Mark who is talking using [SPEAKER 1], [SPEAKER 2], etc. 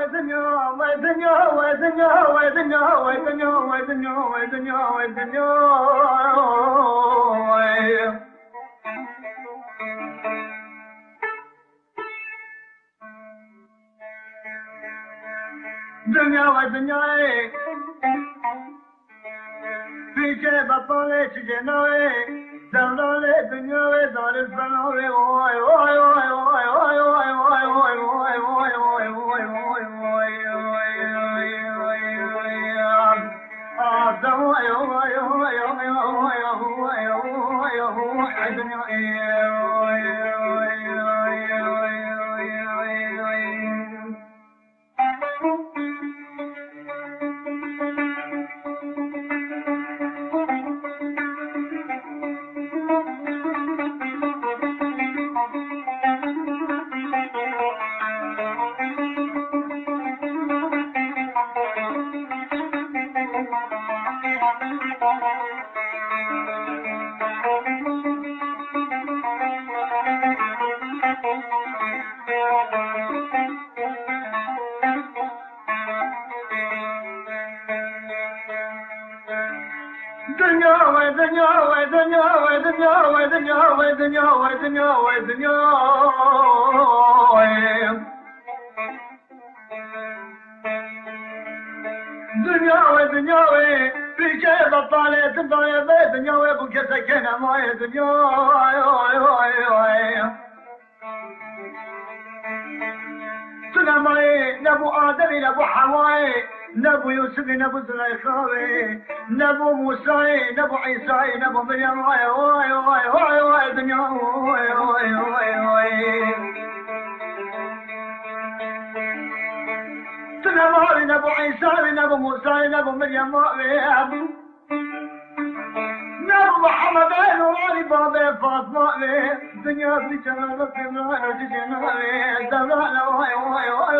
[SPEAKER 1] نبو آدم نبو حواي نبو يوسف نبو زليخاوي نبو موسى نبو عيسى نبو مريم واي واي واي واي واي دنيا واي واي واي واي سلام نبو عيسى نبو موسى نبو مريم واي نبو محمد نوراني بابا فاطمة دنيا في جنالك ما جنالي دلالة واي واي واي